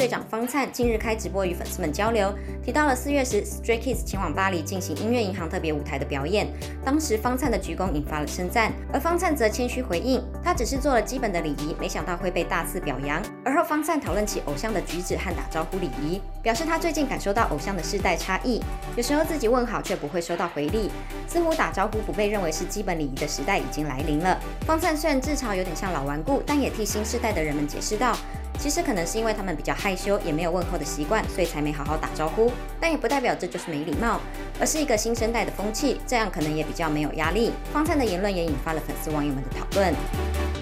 队长方灿近日开直播与粉丝们交流，提到了4月时 Stray Kids 前往巴黎进行音乐银行特别舞台的表演，当时方灿的鞠躬引发了称赞，而方灿则谦虚回应，他只是做了基本的礼仪，没想到会被大肆表扬。而后方灿讨论起偶像的举止和打招呼礼仪，表示他最近感受到偶像的世代差异，有时候自己问好却不会收到回礼，似乎打招呼不被认为是基本礼仪的时代已经来临了。方灿虽然自嘲有点像老顽固，但也替新世代的人们解释道，其实可能是因为他们比较害羞，也没有问候的习惯，所以才没好好打招呼，但也不代表这就是没礼貌，而是一个新生代的风气，这样可能也比较没有压力。方灿的言论也引发了粉丝网友们的讨论。